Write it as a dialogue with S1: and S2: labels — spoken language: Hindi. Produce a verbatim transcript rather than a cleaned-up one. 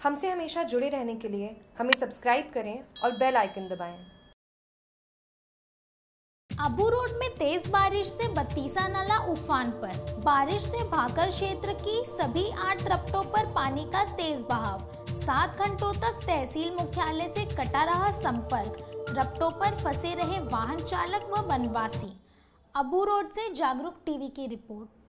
S1: हमसे हमेशा जुड़े रहने के लिए हमें सब्सक्राइब करें और बेल आइकन दबाएं।
S2: अबू रोड में तेज बारिश से बत्तीसा नाला उफान पर। बारिश से भाकर क्षेत्र की सभी आठ रपटों पर पानी का तेज बहाव। सात घंटों तक तहसील मुख्यालय से कटा रहा संपर्क। रपटों पर फंसे रहे वाहन चालक व वनवासी। अबू रोड से जागरूक टीवी की रिपोर्ट।